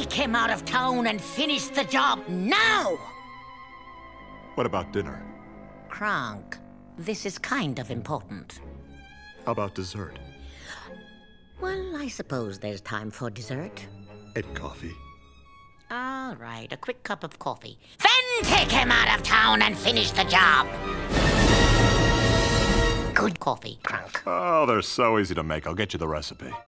Take him out of town and finish the job now! What about dinner? Kronk, this is kind of important. How about dessert? Well, I suppose there's time for dessert. And coffee? All right, a quick cup of coffee. Then take him out of town and finish the job! Good coffee, Kronk. Oh, they're so easy to make. I'll get you the recipe.